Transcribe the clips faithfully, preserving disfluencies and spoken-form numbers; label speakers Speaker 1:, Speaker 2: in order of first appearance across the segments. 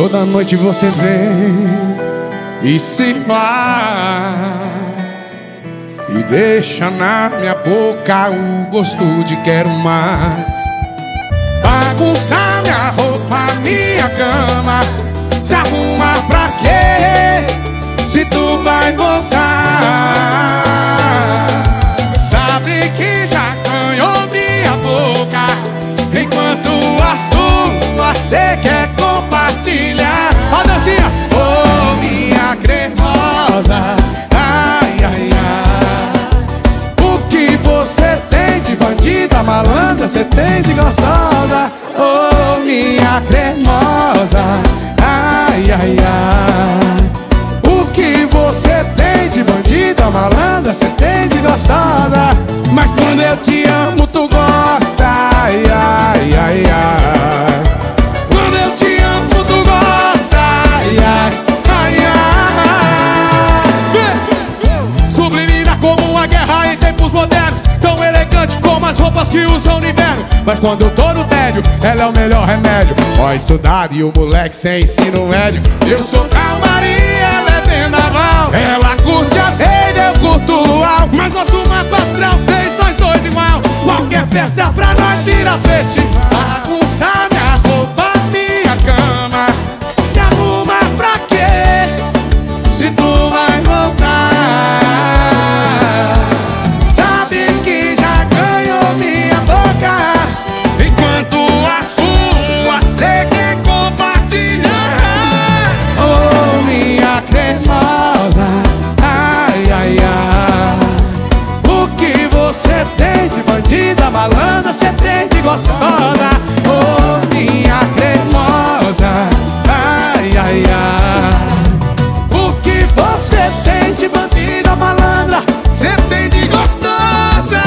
Speaker 1: Toda noite você vem e se vai e deixa na minha boca o gosto de quero mais. Bagunça minha roupa, minha cama, se arruma pra quê? Se tu vai voltar, sabe que já ganhou minha boca, enquanto a sua cê quer compartilhar. Ó, dancinha! Oh, minha cremosa, ai, ai, ai, o que você tem de bandida malandra, você tem de gostosa. Oh, minha cremosa, ai, ai, ai, o que você tem de bandida malandra, você tem de gostosa. Mas quando eu te amo, tu gosta, ai, ai, ai, ai. Quando eu te amo, tu gosta, ai, ai, ai, ai. Sublimina como uma guerra em tempos modernos, tão elegante como as roupas que usam no inverno. Mas quando eu tô no tédio, ela é o melhor remédio. Ó, estudado e o moleque sem ensino médio. Eu sou calmaria, ela é vendaval. Ela curte as redes, eu curto o luau. Mas nosso mapa astral fez nós dois igual. Qualquer festa pra nós vira festival. Bagunça minha roupa, minha cama, se arruma pra quê? Se tu vai voltar, sabe que já ganhou minha boca, enquanto a sua cê quer compartilhar. Oh, minha cremosa, ai, ai, ai, o que você tem de bandida malandra, cê tem de gostosa. Oh, minha cremosa, ai, ai, ai, o que você tem de bandida malandra, cê tem de gostosa.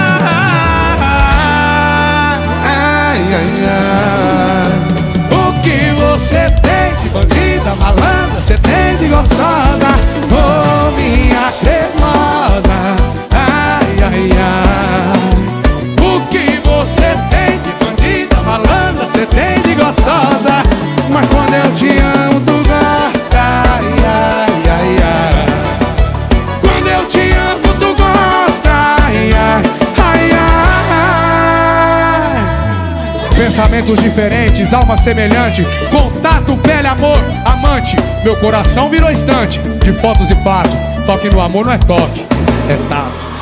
Speaker 1: Ai, ai, ai, o que você tem de bandida malandra, cê tem de gostosa. Oh, minha cremosa, ai, ai, ai, o que você tem de bandida malandra, cê tem de gostosa. Mas quando eu te amo, tu gosta, ai, ai, ai, ai. Quando eu te amo, tu gosta, ai, ai, ai, ai. Pensamentos diferentes, alma semelhante, contato, pele, amor, amante. Meu coração virou estante de fotos e fatos. Toque no amor não é toque, é tato.